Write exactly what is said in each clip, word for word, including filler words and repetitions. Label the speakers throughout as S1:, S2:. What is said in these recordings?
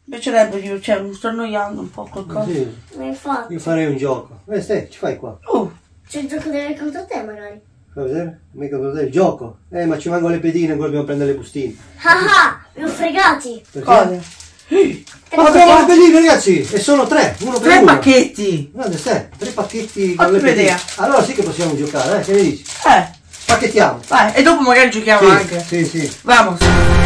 S1: piacerebbe, io, cioè, mi sto annoiando un po' qualcosa.
S2: Sì.
S3: Ma infatti.
S2: Io farei un gioco. Eh, stai, ci fai qua.
S1: Oh.
S3: C'è il gioco delle contro te magari.
S2: Fai vedere? Mica contro te il gioco. Eh, ma ci manco le pedine, poi dobbiamo prendere le bustine.
S3: Ah ah, li ho fregati.
S2: Perché?
S1: Cosa?
S2: Ma abbiamo le pedine, ragazzi! E sono tre, uno per
S1: Tre
S2: uno.
S1: pacchetti!
S2: Guarda, stai, tre pacchetti con
S1: Ottima
S2: le pedine.
S1: idea.
S2: Allora sì che possiamo giocare, eh? Che ne dici?
S1: Eh,
S2: Pacchettiamo.
S1: vai, e dopo magari giochiamo
S2: Sì,
S1: anche.
S2: sì, sì.
S1: Vamos.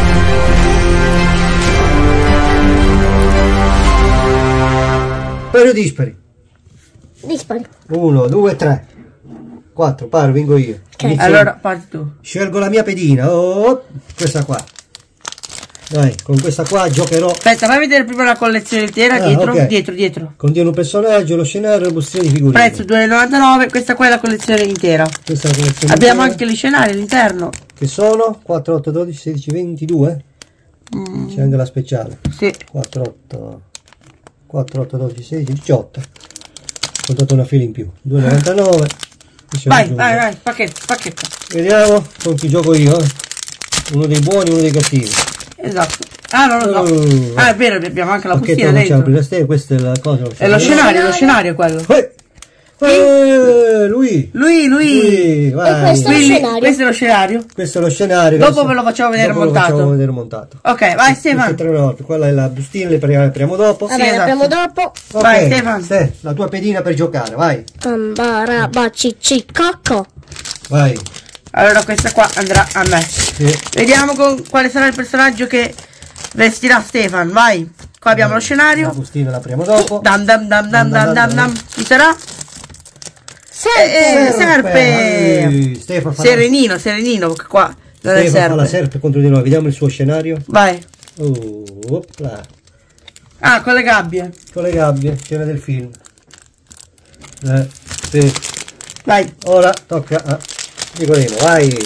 S2: Pari o dispari?
S3: Dispari.
S2: Uno, due, tre. Quattro, pari, vinco io.
S3: Ok.
S2: Inizio.
S1: Allora, parti tu.
S2: Scelgo la mia pedina. Oh, questa qua. Dai, con questa qua giocherò.
S1: Aspetta, fai vedere prima la collezione intera,
S2: Ah,
S1: dietro,
S2: ok.
S1: dietro, dietro.
S2: Contiene un personaggio, lo scenario e le bustine di figurine.
S1: Prezzo due e novantanove, questa qua è la collezione intera.
S2: Questa è la collezione
S1: Abbiamo
S2: intera,
S1: anche gli scenari all'interno.
S2: che sono quattro, otto, dodici, sedici, ventidue.
S1: Mm,
S2: C'è anche la speciale.
S1: sì.
S2: quattro, otto, quattro, otto, dodici, sedici, diciotto. Ho contato una fila in più. due e novantanove.
S1: Vai, vai, vai, pacchetto, pacchetto.
S2: Vediamo con chi gioco io. eh. Uno dei buoni, uno dei cattivi.
S1: Esatto. Ah, non lo so.
S2: Uh,
S1: Ah, è vero, abbiamo anche la
S2: Pacchetto
S1: bustina
S2: non c'è
S1: dentro.
S2: la stella, questa è la cosa.
S1: È lo scenario, lo scenario è quello.
S2: Eh, eh, lui.
S1: Lui, lui.
S2: Lui, vai.
S3: E questo?
S1: Quindi,
S3: scenario.
S1: questo è lo scenario.
S2: Questo è lo scenario.
S1: Dopo
S2: adesso-
S1: ve lo facciamo vedere
S2: dopo lo
S1: montato.
S2: facciamo vedere montato.
S1: Ok, vai
S2: Queste
S1: Stefano.
S2: tre volte. Quella è la bustina, le pre- apriamo dopo.
S3: Vabbè,
S1: esatto.
S3: l'apriamo dopo.
S2: Ok,
S1: Vai, Stefano.
S2: Ste, la tua pedina per giocare, vai.
S3: Ambarabacicci cocco.
S2: Vai.
S1: Allora questa qua andrà a me.
S2: Sì.
S1: Vediamo con quale sarà il personaggio che vestirà Stefan. Vai. Qua abbiamo lo
S2: La
S1: scenario.
S2: bustina l'apriamo dopo.
S1: Dam dam dam dam dam dam dam. Chi sarà?
S3: Serpe.
S1: Eh, serpe.
S2: Ehi, Stefano fa la-
S1: Serenino, serenino, perché qua non è
S2: Stefano fa la
S1: serpe.
S2: serpe contro di noi. Vediamo il suo scenario.
S1: Vai.
S2: Oh, opla.
S1: Ah, con le gabbie.
S2: Con le gabbie, scena del film. Eh, sì.
S1: Vai.
S2: Ora tocca a Nicolino, vai.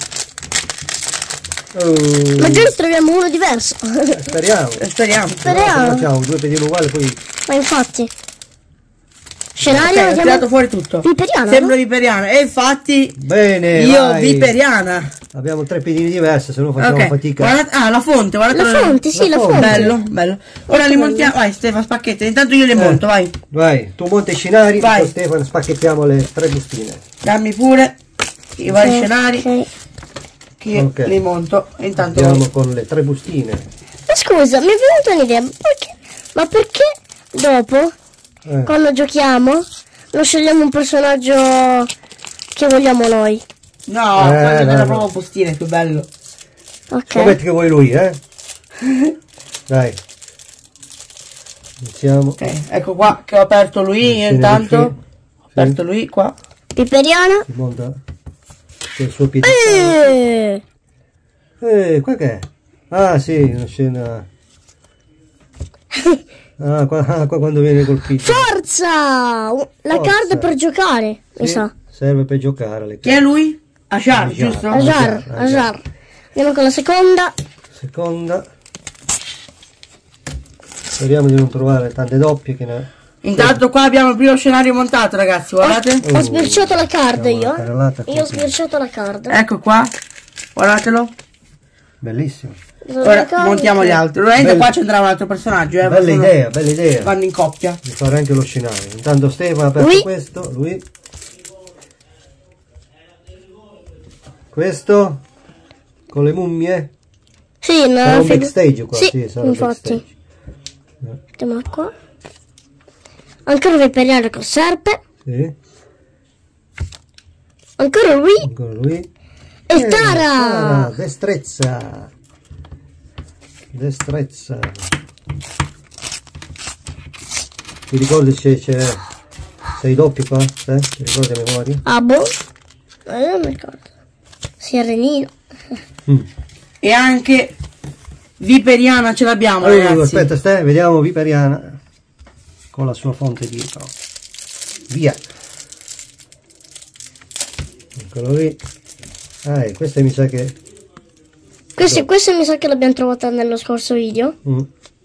S2: Oh,
S3: Magari troviamo uno diverso.
S2: speriamo.
S1: Eh, Speriamo.
S3: Speriamo.
S2: No, facciamo due pedine uguali, poi
S3: Ma infatti.
S1: Ok,
S3: Scenario,
S1: ho
S3: vediamo.
S1: tirato fuori tutto.
S3: Viperiano,
S1: Sembra
S3: no?
S1: viperiana. E infatti
S2: bene.
S1: io
S2: vai.
S1: viperiana.
S2: Abbiamo tre pedine diverse, se no facciamo
S1: Ok.
S2: fatica.
S1: Guarda- ah, la fonte, guardate.
S3: La fonte, sì,
S2: La
S3: la
S2: fonte.
S3: fonte.
S1: Bello, bello. Ora li montiamo. Vai, Stefano, spacchetta. Intanto io li monto, vai.
S2: Vai, tu monta i scenari,
S1: Vai.
S2: con Stefano spacchettiamo le tre bustine.
S1: Dammi pure i vari
S3: Ok,
S1: scenari
S3: ok.
S1: che io
S2: Ok.
S1: li monto. E intanto
S2: Andiamo con le tre bustine.
S3: Ma scusa, mi è venuta un'idea. Perché? Ma perché dopo,
S2: Eh.
S3: quando giochiamo, non scegliamo un personaggio che vogliamo noi?
S1: no,
S2: Eh,
S1: quando
S2: no,
S1: nella
S2: no.
S1: propria bustina è più bello.
S3: Ok.
S2: Scommetti che vuoi lui, eh? Dai. Iniziamo.
S1: Ok, ecco qua che ho aperto lui.
S2: Scene del
S1: Intanto
S2: film.
S1: ho aperto lui qua.
S3: Piperiana.
S2: Si monta il suo piede.
S3: Eh.
S2: Eh, qua che è? Ah sì, una scena. Ah, qua, ah, qua quando viene colpito.
S3: Forza! La
S2: Forza.
S3: card per giocare, mi
S2: Sì,
S3: sa.
S2: serve per giocare le
S1: Chi è lui? Ashar,
S2: Ashar.
S1: giusto?
S3: Ajar,
S2: Ajar,
S3: Ajar. Andiamo con la seconda.
S2: Seconda. Speriamo di non trovare tante doppie che ne...
S1: Intanto qua abbiamo il primo scenario montato, ragazzi, guardate.
S3: Ho, ho sbirciato la card
S2: Abbiamo
S3: io.
S2: la carrellata
S3: Io ho
S2: qui.
S3: sbirciato la card.
S1: Ecco qua, guardatelo.
S2: Bellissimo.
S1: Ora montiamo gli altri. Ovviamente
S2: Bello.
S1: qua ci andrà un altro personaggio, eh,
S2: Bella
S1: sono-
S2: idea, bella idea.
S1: vanno in coppia.
S2: Di fare anche lo scenario. Intanto Stefano ha aperto
S3: Lui.
S2: questo, lui. Questo con le mummie.
S3: Sì, no,
S2: Sarà un
S3: figu-
S2: backstage qua,
S3: Sì,
S2: sì, sarà un
S3: infatti.
S2: backstage.
S3: Mettiamola qua. Ancora Viperiano con serpe.
S2: Sì,
S3: Ancora lui.
S2: ancora lui.
S3: E
S2: Eh,
S3: Tara.
S2: Tara, destrezza. Destrezza. Ti ricordi se c'è sei doppi qua? Eh? Ti ricordi a memoria?
S3: Ah, boh. Eh, non mi ricordo. Serenino.
S2: Mm.
S1: E anche viperiana ce l'abbiamo,
S2: Allora,
S1: ragazzi.
S2: aspetta, stai, vediamo Viperiana con la sua fonte dietro. Via. Eccolo lì. Ah, e questa mi sa che...
S3: Questo, questo mi sa che l'abbiamo trovata nello scorso video.
S2: Mm.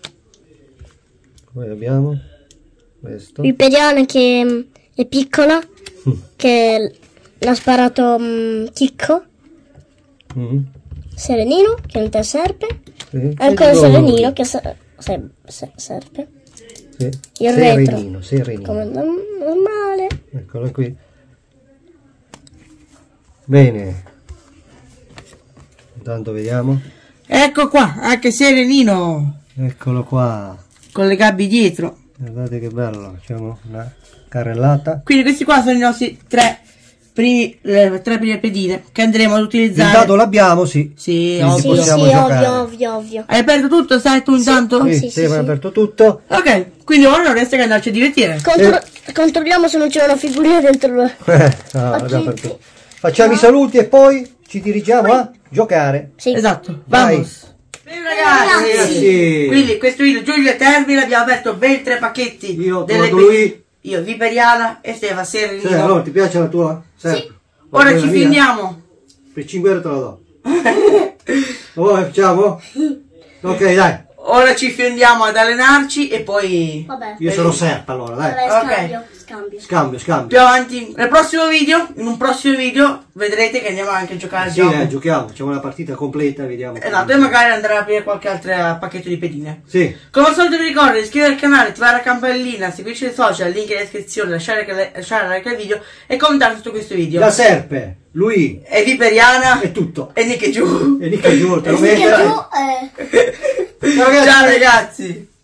S2: Poi abbiamo questo.
S3: Viperiana che mm, è piccola.
S2: Mm.
S3: Che l'ha sparato mm, Chicco.
S2: Mm.
S3: Serenino che è un te serpe.
S2: Sì.
S3: E ancora
S2: E di nuovo
S3: Serenino
S2: lui.
S3: che sa- Se, se, serpe.
S2: Sì.
S3: Il
S2: Serenino,
S3: retro.
S2: serenino.
S3: Come normale.
S2: Eccolo qui. Bene. Intanto vediamo.
S1: Ecco qua, anche serenino.
S2: Eccolo qua.
S1: Con le gabbie dietro.
S2: Guardate che bello. Facciamo una carrellata.
S1: Quindi questi qua sono i nostri tre primi, le tre prime pedine che andremo ad utilizzare.
S2: Intanto l'abbiamo, sì.
S1: Sì,
S2: Quindi
S1: ovvio.
S3: Sì,
S2: possiamo
S3: sì,
S2: giocare.
S3: ovvio, ovvio, ovvio.
S1: Hai aperto tutto, sai tu intanto?
S2: Sì,
S3: Sì,
S2: sì,
S3: sì,
S2: abbiamo
S3: sì.
S2: aperto tutto.
S1: Ok, quindi ora non resta che andarci a divertire.
S3: Contro- Controlliamo se non c'è una figurina dentro il...
S2: Eh, no, abbiamo aperto. Facciamo i saluti e poi ci dirigiamo a giocare.
S3: Sì.
S1: Esatto,
S2: Vai.
S1: vamos. Bene ragazzi,
S2: Ragazzi.
S1: quindi questo video Giulia Termine abbiamo aperto ben tre pacchetti.
S2: Io ho
S1: delle
S2: trovato
S1: pedine.
S2: lui.
S1: Io Viperiana e Stefano Serenino.
S2: Sì, allora ti piace la tua? Sì.
S1: Ora ci filmiamo.
S2: Per cinque euro te lo do. Lo vuoi, facciamo? Ok, dai.
S1: Ora ci filmiamo ad allenarci e poi
S3: Vabbè.
S2: Io sono Serp allora, dai.
S3: Vabbè,
S1: Ok.
S3: scambio, scambio.
S2: Scambio, scambio.
S1: più avanti nel prossimo video, in un prossimo video vedrete che andiamo anche a giocare al
S2: Sì,
S1: gioco.
S2: eh, giochiamo, facciamo una partita completa, vediamo.
S1: Esatto, e magari andrà a aprire qualche altro pacchetto di pedine.
S2: Sì.
S1: Come al solito vi ricordo di iscrivervi al canale, attivare la campanellina, seguirci sui social, link in descrizione, lasciare, lasciare like al video e commentare sotto questo video.
S2: La Serpe, lui
S1: E Viperiana
S2: è tutto.
S1: e Nick giù.
S2: E Nicca giù, te lo
S3: Che
S2: metto.
S3: tu, eh...
S2: Ciao ragazzi.
S1: Ciao ragazzi.